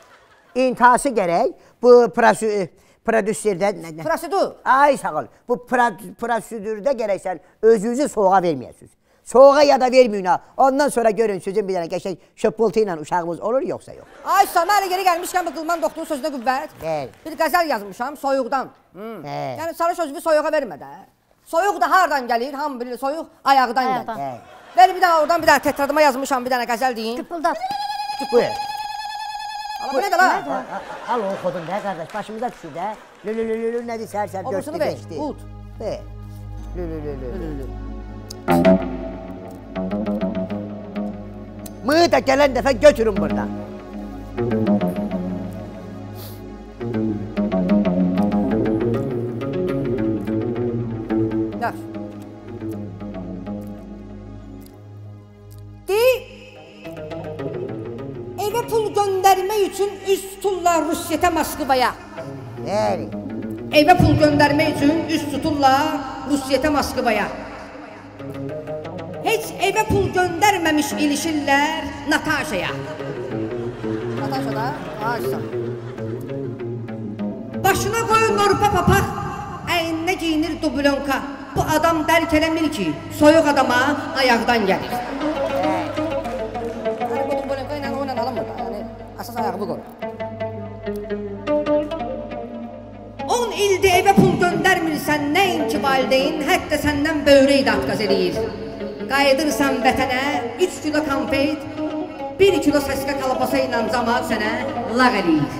İntihası gərək bu prodüserdə... Prosedur? Ay, sağ ol. Bu prosedürdə gərək sən özünüzü soğuğa verməyəsiniz. Soğuğa ya da verməyin ha. Ondan sonra görün sözün bir dənə qəşəng şöpultu ilə uşağımız olur yoxsa yox. Ay, Samə hələ geri gəlmişkən bu Qılman doktorun sözünə qüvvət. Bəli. Bir qəzəl yazmışam, soyuqdan. Hmm. Hə. Yəni sarı sözünü soyuğa vermə də. Soyuq da hardan gəlir? Hamı bilir, soyuq ayaqdan Ayaqdan. gəlir. Ver bir dənə oradan bir dənə tetradıma yazmışam, bir dənə qəzəl deyin. Qıpıldat. Buyur. Ala bu nədir la? Al o xodun da qardaş, başımıza düşür də. Lülülülülü nədir sər-sər Obusunu ver, ud. Ver. Lülülülülü. Mığı da gələn dəfə götürün buradan. Yaxşı. Deyil, evə pul göndərmək üçün üz tuturlar Rusiyyətə, Moskvaya. Bəli. Evə pul göndərmək üçün üz tuturlar Rusiyyətə, Moskvaya. Heç evə pul göndərməmiş ilişirlər Nataşaya. Nataşa da, Nataşa. Başına qoyun norpa papaq, əyninə giyinir dublonka. Bu adam dərk eləmir ki, soyuq adama ayaqdan gəlir. Yəni bu dublonka ilə oynan alınmır da, yəni əsas ayağı bu qoyur. On ildə evə pul göndərmirsən, nəinki valideyn, hətta səndən böyrək də atqaz edir. Qayıdırsan vətənə, üç kilo konfet, bir kilo səskə kalabasa ilə cəmaat sənə lağ eləyir.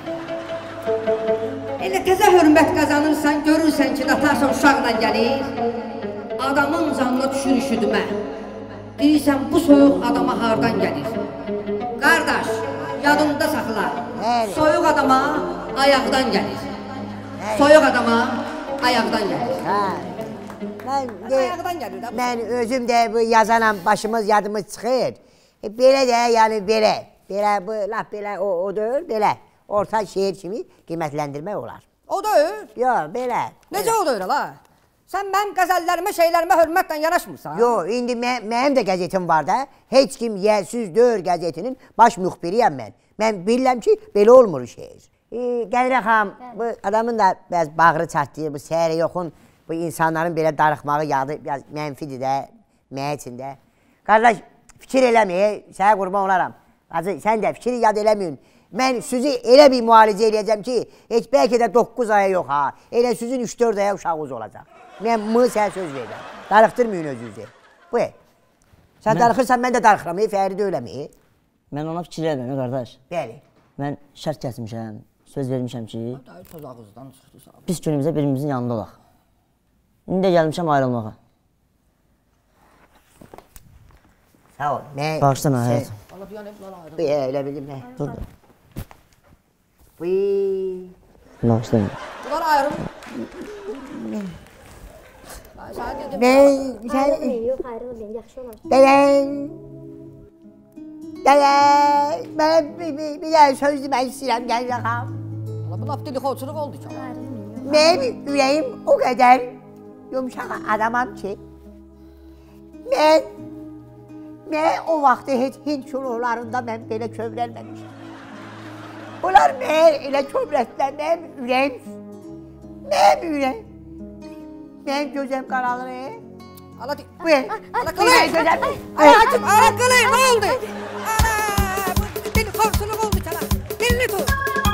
Elə təzə hörmət qazanırsan, görürsən ki, Nataşa uşaqla gəlir, adamın canına düşür üşüdümə. Deyirsən, bu soyuq adama hardan gəlir? Qardaş, yadında saxla, soyuq adama ayaqdan gəlir. Soyuq adama ayaqdan gəlir. Mən, de, mən özüm də bu yazanam, başımız yadımız çıxır. E, belə də, yəni belə, belə, bu, laf belə, o, o deyil, belə. Orta şehir kimi qiymətləndirmək olar. O deyil? Yox, belə. Necə o deyil, la? Sən mənim qəzəllərimə, şeylərimə hörmətlə yanaşmırsan? Yox, indi mə, mənim də qəzetim var da. Heç kim yəlsiz deyil qəzetinin baş müxbiriyəm mən. Mən bilirəm ki, belə olmur şehir. Qədirə xanım, bu adamın da bəz bağrı çatlayır, bu səhərə yoxun, bu insanların belə darıxmağı yağdı, biraz mənfidir də, mənə üçün də. Qardaş, fikir eləməyə, sənə qurban olaram. Hacı, sən də fikir yad eləməyin. Mən sizi elə bir müalicə eləyəcəm ki, heç bəlkə də doqquz aya yox ha, elə sizin üç dörd aya uşağınız olacaq. Mən mı sənə söz verirəm. Darıxdırmayın özünüzü. Bu, sən darıxırsan, mən də darıxıram, Fəri də eləməyim. Mən ona fikir eləmirəm, qardaş. Bəli. Mən şərt kəsmişəm, söz vermişəm ki, pis günümüzdə birimizin yanında olaq. İndi də gəlmişəm ayrılmağa. Sağ ol. Bağışla mən həyat. Elə bildim, nə? Dur da. Bağışla mən. Bunlar ayrıl. Ben, sen... Yox, ayrılmayın, yaxşı olar. Dəyən... Dəyən... Mən bir dənə söz demək istəyirəm, Gəncə xanım. Bu laf dilixoçuluq oldu ki. Mənim ürəyim o qədər yumuşaq adamam ki, mən... Mən o vaxtı heç Hind şururlarında mən belə kövrəlməmişdim. Bunlar mən elə kövrətlər, mənim ürəyim... Mənim ürəyim... Mən gözəm qaralır. Ala di. Bu el. Ala qılay. Ala açım, ala qılay, nə oldu? Ala, bu dilixoçuluq oldu sana. Dilini tut.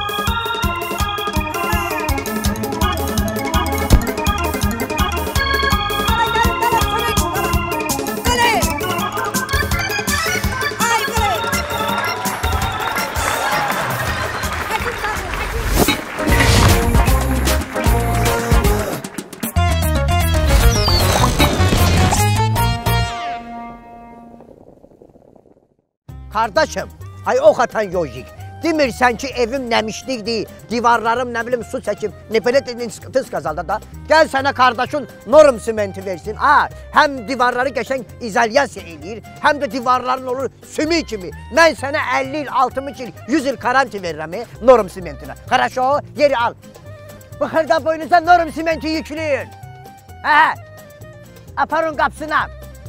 Kardeşim, ay ox atan yojik. Demirsən ki, evim nəmişlikdir, divarlarım nə bilim su çəkib, nə belə tız qazalda da. Gəl sənə qardaşın norm simenti versin. Ha, həm divarları qəşəng izolyasiya eləyir, həm də divarların olur sümük kimi. Mən sənə əlli il, altmış il, yüz il karanti verirəm norm simentinə. Xaraşo, yeri al. Bu xırda boynuza norm simenti yükləyin. Hə, aparın qapısına.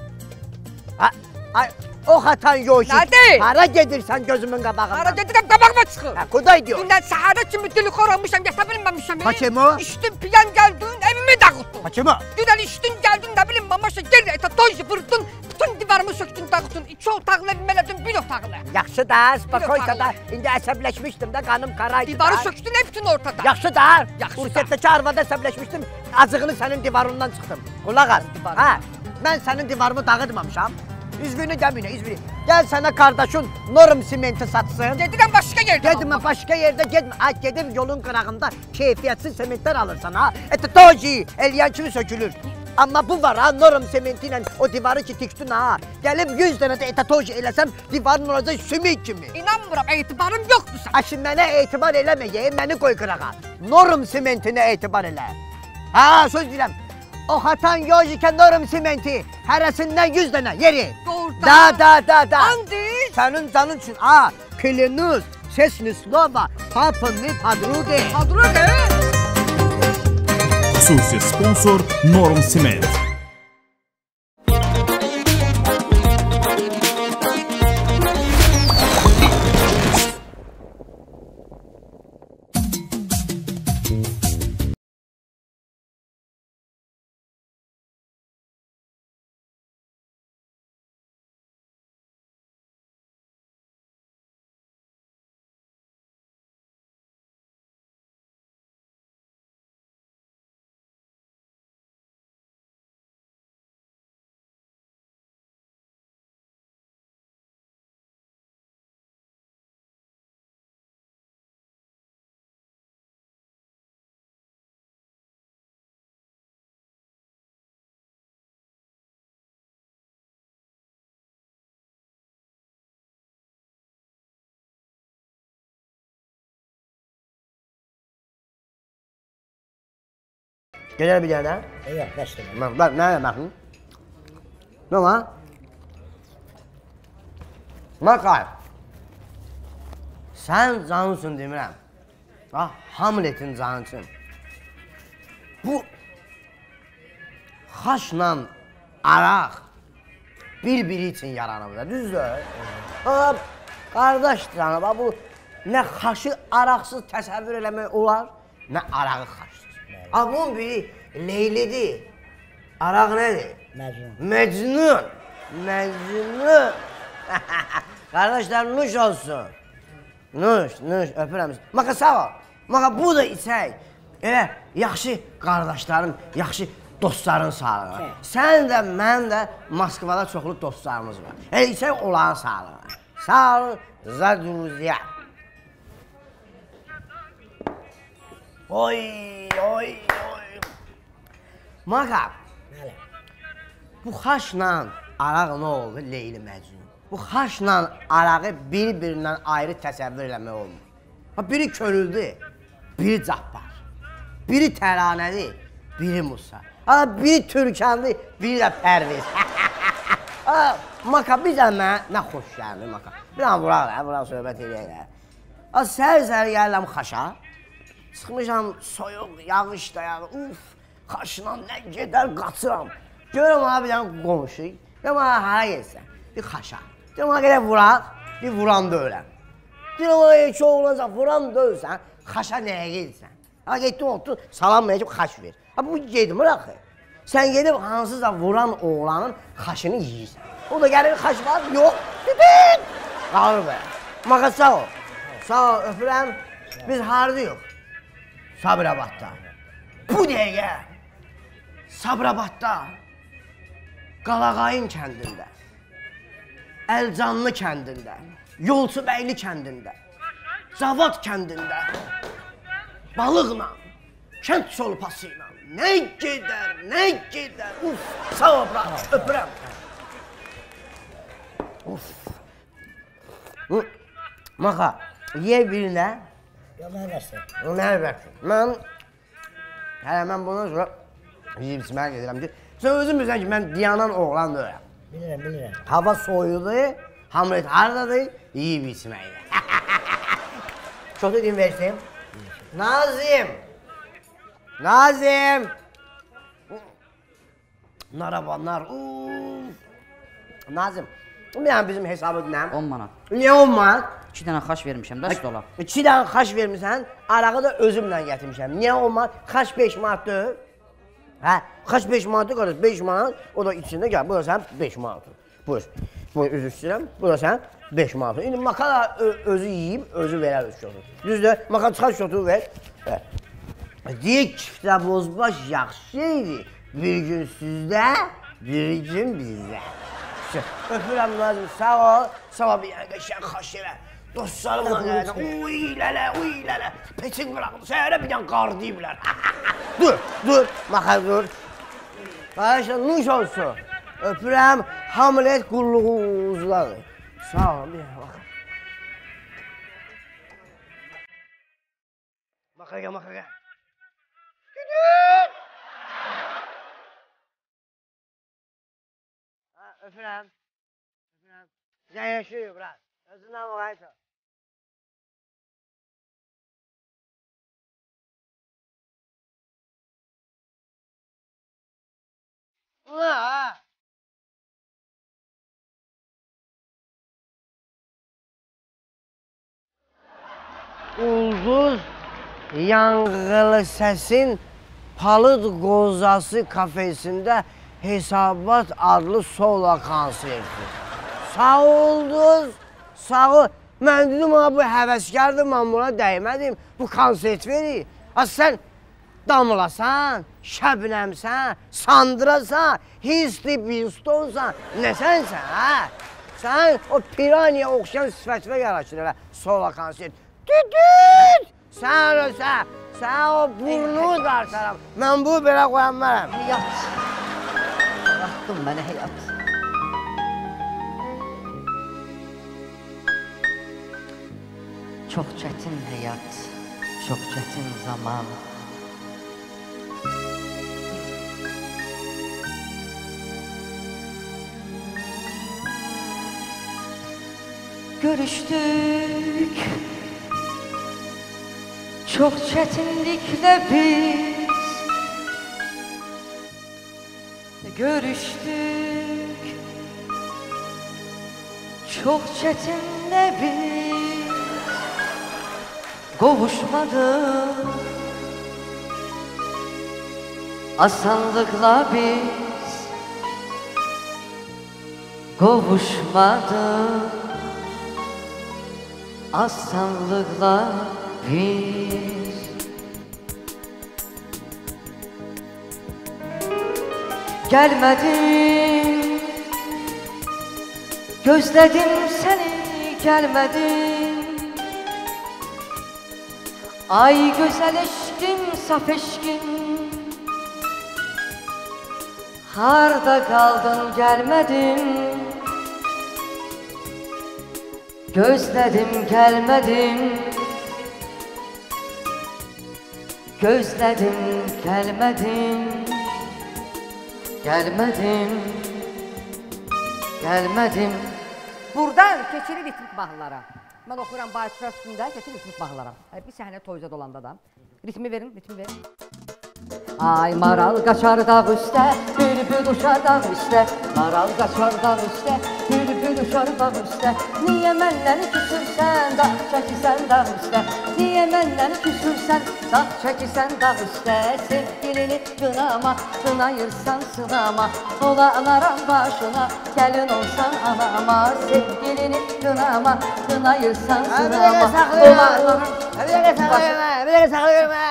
Ha, ay. Ox atan yoşik. Nədir? Hara gedirsən gözümün qabağından? Hara gedirəm, qabağıma çıxır. Hə, kuday diyor. Dündən səhərə kimi dilixor olmuşam, yata bilməmişəm. Hakim o? İçdin, piyan gəldin, evimi dağıtdın. Hakim o? Dündən içdin, gəldin, nə bilim, mamaşa gel, eta toycu vurdun, bütün divarımı söktün, dağıtdın, iki otaqlı evim elədin, bir otaqlı. Yaxşı da, spakoysa da, indi əsəbləşmişdim də, qanım qaraydı. Divarı söktün, hep bütün ortada. Yaxşı da, Yaxşı da. Bursətdəki arvada əsəbləşmişdim, acığını sənin divarından çıxdım. Qulaq az. Hə, mən sənin divarımı dağıtmamışam. Üzvünü gəminə, üzvünü. Gəl sənə qardaşın norm simenti satsın. Gedirəm başqa yerdə. Gedmə, başqa yerdə gedmə. Ha, gedib yolun qırağında keyfiyyətsiz sementlər alırsan, ha. Eti toji, eləyən kimi sökülür. Amma bu var, ha, norm sementi ilə o divarı ki tikdin, ha. Gəlib yüz dənə də eti toji eləsəm, divarın olacaq sümük kimi. İnanmıram, etibarım yoxdur sən. Ha, şimdi mənə etibar eləməyək, məni qoy qırağa. Norm sementinə etibar elə. Ha, söz deyirəm. O hatan yojikə norm simenti, hərəsindən yüz dənə yeri. Doğrudan. Da, da, da, da. Andi. Sənin canın üçün, ha, klinus, sesli slova, papını, padruge. Padruge. Xüsusi sponsor Norm Siment. Gələr bir dənə? Yox, bəsdir. Bax, bax, nə baxın? Nə var? Makar, sən canısın demirəm. Ha, Hamletin canısın. Bu xaşla araq bir-biri üçün yaranıb da, düzdür? Ha, qardaş canı, bu nə xaşı araqsız təsəvvür eləmək olar, nə arağı xaşsız. Amma bunun biri Leylidir. Araq nədir? Məcnun. Məcnun. Məcnun. Qardaşlar, nuş olsun. Nuş, nuş, öpürəm. Maka sağ ol. Maka bu da içək. Elə yaxşı qardaşların, yaxşı dostların sağlığı. Sən də, mən də Moskvada çoxlu dostlarımız var. Elə içək olan sağlığı. Sağ olun, zadruzya. Oy, oy, oy. Maka, bu xaşla araq nə oldu, Leyli Məcnun? Bu xaşla arağı bir-birindən ayrı təsəvvür eləmək olmur. Biri könüldü, biri cappar, biri təranədir, biri Musa. Biri türkəndir, biri də pərviz. Maka, bizə mənə nə xoş gəlmir, Maka. Bir an vuraq, vuraq söhbət eləyək. Səhər-səhər gələm xaşa, sıxmışam soyuq, yağış dayağı, uf, xaşla nə gedər, qaçıram. Görürəm ona bir dənə qonşu, deyəm ona hara gelsən, bir xaşa. Deyəm ona qədər vuraq, bir vuran da öləm. Deyəm ona ki oğlansan, vuran da ölsən, xaşa nəyə gelsən? Ha, getdim otur, salam mənə ki, xaş ver. Ha, bu gedmir axı. Sən gedib hansısa vuran oğlanın xaşını yiyirsən. O da gəlir, xaş var, yox, bibin! Qalır belə. Maka sağ ol, sağ ol, öpürəm. Biz haradayıq? Sabirabadda. Bu dəqiqə Sabirabadda, Qalağayın kəndində, Əlcanlı kəndində, Yolçubəyli kəndində, Cavad kəndində, balıqla, kənd çolpası ilə, nə gedər, nə gedər, uf, sağ ol, bırak, öpürəm. Uf. Maka, yer birinə. Ya, nə versin? Nə versin? Mən, hələ mən bundan sonra yiyib içməyə gedirəm ki, sən özün bilirsən ki, mən Diyanan oğlan deyirəm. Bilirəm, bilirəm. Hava soyudur, Hamlet haradadır, yiyib içməkdir. Çox dedim versin. Nazim! Nazim! Narabanlar, uuu! Nazim, bir bizim hesabı dinəm. on manat. Niyə on manat? İki dənə xaş vermişəm, də stola. İki dənə xaş vermişsən, arağı da özümlə gətirmişəm. Niyə on manat? Xaş beş manat deyil. Hə, xaş beş manatı qardaş, beş manat, o da içində gəl, bu da sən beş manatı. Buyur, buyur, üzr istəyirəm, bu da sən beş manatı. İndi Maka da özü yiyib, özü verər öz şotu. Düzdür, Maka çıxar şotu ver. Deyək kiftə bozbaş yaxşı idi, bir gün sizdə, bir gün bizdə. Öpürəm Nazım, sağ ol, sağ ol, bir qəşən xaş elə. Dostlarım var, uy lələ, uy lələ, peçin qıraqlı, səhərə bir dən qar deyiblər. Dur, dur, Maka dur. Qardaşlar, nuş olsun. Öpürəm, Hamlet qulluğu uzladı. Sağ ol, bir dənə baxın. Maka gəl, Maka gəl. Güdün! Öpürəm, öpürəm. Sən yaşayır, bırak. Özündən müqayət ol. Ula! Ulduz yanğılı səsin Palıd Qozası kafesində Hesabat adlı sola konserti. Sağ olduz, sağ ol. Mən dedim, bu həvəskardır, mən buna dəymədim. Bu konsert verir. Sən damlasan, şəbnəmsən, sandırasan, hisli bilstonsan, nəsənsən, hə? Sən o piraniya oxşayan sifətvə yaraşır elə sola konsert. Düdüd! Sən ölsən, sən o burnu dartaram. Mən bu belə qoyanmaram. Həyat. Bıraxdın mənə həyat. Çox çətin həyat, çox çətin zaman. Görüşdük, çox çətinliklə biz görüşdük, çox çətinlə biz qovuşmadık asanlıqla biz qovuşmadık asanlıqla biz gəlmədin gözlədim səni gəlmədin ay gözəl eşqim saf eşqim harda qaldın gəlmədin gözlədim gəlmədin gözlədim gəlmədin gəlmədin gəlmədim. Buradan keçirik ritmik mahnılara. Mən oxuram Bayçura üstündə, keçirik ritmik mahnılara. Bir səhnə toyuza dolanda da. Ritmi verin, ritmi verin. Ay maral qaçar dağ üstə, bülbül uçar dağ üstə. Maral qaçar dağ üstə, bülbül uçar dağ üstə. Niyə məndən küsürsən, dağ çəkirsən dağ üstə. Niyə məndən küsürsən, dağ çəkirsən dağ üstə. Sevgilini qınama, qınayırsan sınama. Dolanaram başına, gəlin olsan anama. Sevgilini qınama, qınayırsan sınama. Dolanaram. Bir dəqiqə saxlayırma, bir dəqiqə saxlayırma.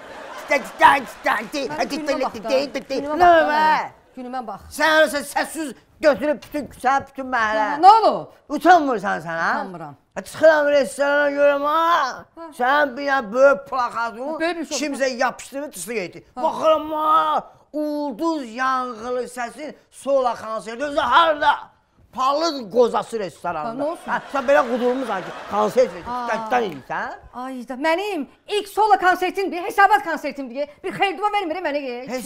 Günümə bax. Sən arası səssiz götürüb bütün küçəni, bütün məhəllə. Nə olur? Utanmırsan sən, ha? Utanmıram. Çıxıram restorana görəm, ha? Sən bir dənə böyük plakatını kimsə yapışdırıb tısıq etdi. Baxıram, ha? Ulduz yanğılı səsin sola konsert. Özü harada? Palıd qozası restoranında. Nə olsun? Sən belə qudurmursan ki, konsert verirsən edirsən. Ay da, mənim ilk solo konsertimdir, hesabat konsertimdir. Bir xeyrdua vermir mənə.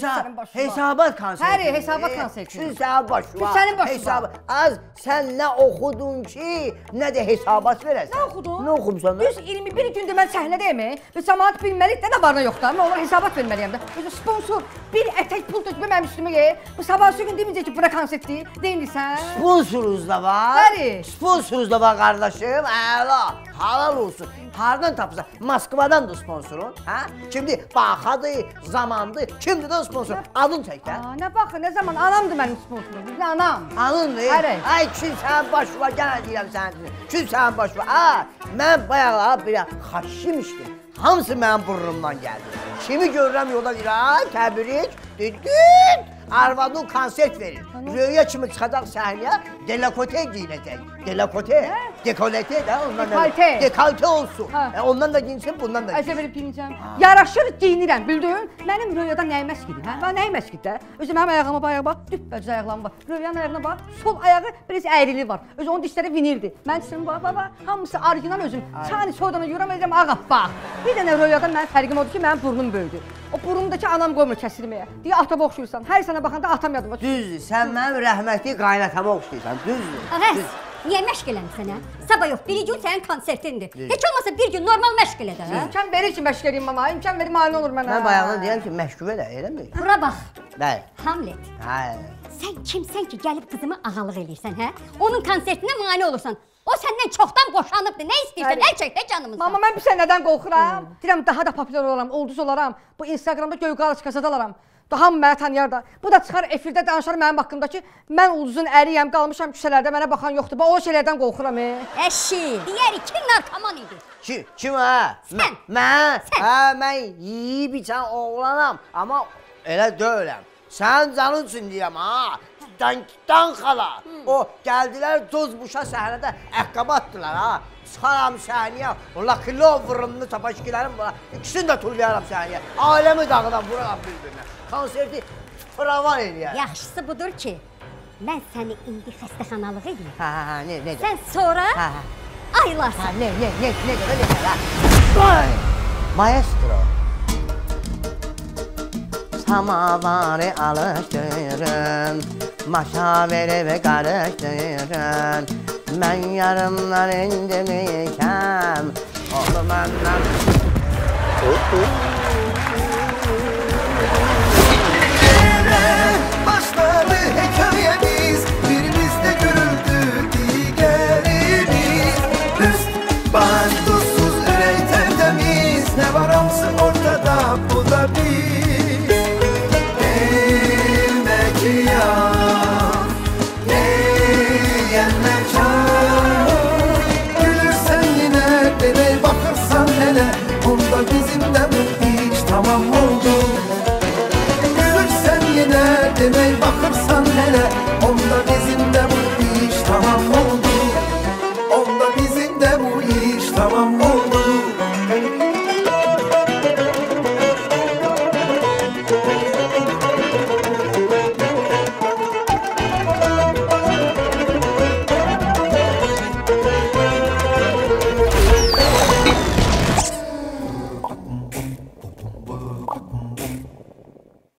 Hesabat konserti. Həri, hesabat konserti. Küçün sənin başına. Küçün sənin başına. Az, sən nə oxudun ki, nə də hesabat verəsən. Nə oxudun? Nə oxumsan? Düz iyirmi bir gündür mən səhnədəyim. Və cəmaat bilməlidir də nə varına yoxdur. Mən onlara hesabat verməliyəm də. Özü sponsor bir ətək pul tökmə mənim üstümə. Bu sabahsı gün deməyəcək ki, bura konsertdir. Deyilsən. Sponsorunuz da var. Bəli. Sponsorunuz da var qardaşım. Əla, halal olsun. Hardan tapırsan? Moskvadan da sponsorun. Kimdir? Baxadır, zamandır. Kimdir də sponsor? Adın çək də. Nə baxın, nə zaman? Anamdır mənim sponsorum. Bizdə anam. Anındır? Ay, kim sənin başı var? Gəl deyirəm sənin. Kim sənin başı var? Mən bayaqlar belə xaşimişdim. Hamısı mənim burnumdan gəldi. Kimi görürəm yolda deyirəm, təbrik, düdgün. Arvadın konsert verir. Röya kimi çıxacaq səhnəyə, delakote giyinəcək. Delakote, dekolete də ondan da. Dekolte. Dekolte olsun. Ondan da giyinsin, bundan da giyinsin. Əzə verib giyinəcəm. Yaraşır giyinirəm, bildin? Mənim röyada nəyim əskidir, hə? Mən nəyim əskid də? Özü mənim ayağıma bayağı bax, düppəcə ayaqlarım var. Röyanın ayağına bax, sol ayağı biraz əyrili var. Özü onun dişləri vinildir. Mən dişlərim bax, bax, bax, hamısı orijinal özüm. Çani soydanı yuram edirəm, ağa, bax. Bir dənə röyada mənim fərqim odur ki, mənim burnum böyüdür. O burnumdakı anam qoymur kəsilməyə. Deyə atama oxşuyursan. Hər sənə baxanda atam yadıma düşür. Düzdür, sən mənim rəhmətli qaynatama oxşuyursan, düzdür. Ağaz, niyə məşq eləmirsən, hə? Sabah yox, bir gün sənin konsertindir. Heç olmasa bir gün normal məşq elə də, hə? İmkan verir ki, məşq eləyim mama, imkan verir, mani olur mənə. Mən bayaqdan deyəm ki, məşq elə, eləmi? Bura bax. Bəli. Hamlet. Hə. Sən kimsən ki, gəlib qızımı ağalıq eləyirsən, hə? Onun konsertinə mani olursan. O səndən çoxdan boşanıbdır. Nə istəyirsən? Əl çək də canımızdan. Mama, mən bir səndən qorxuram. Deyirəm, daha da populyar olaram, ulduz olaram. Bu Instagramda göy qarışqasada alaram. Daha hamı mənə tanıyar da. Bu da çıxar efirdə danışar mənim haqqımda ki, mən ulduzun əriyəm, qalmışam küçələrdə, mənə baxan yoxdur. Bax, o şeylərdən qorxuram, e. Əşi, deyərik ki, narkoman idi. Kim? Kim, hə? Sən. Mən? Hə, mən yiyib içən oğlanam, amma elə deyiləm. Sən canın üçün deyəm, ha? Dan xala. O, gəldilər Dozbuşa səhnədə əqqaba atdılar, ha? Çıxaram səhnəyə, o lakilov vurumlu tapaşkilərim var. İkisini də tullayaram səhnəyə. Aləmi dağıdan vuraram bir-birinə. Konserti pravan eləyər. Yaxşısı budur ki, mən səni indi xəstəxanalıq edeyim. Hə, hə, hə, ne, ne? Sən sonra hə, hə. aylarsan. Hə, ne, ne, ne, ne, ne, ne, ne, ne, Maestro. Samavarı alıştırın, maşa verip karıştırın. Ben yarımlar indimiyken, oğlum benden... Başladı hikayemiz, birimizde görüldü diğerimiz. Üst baş tuzsuz üreten temiz. Hamısı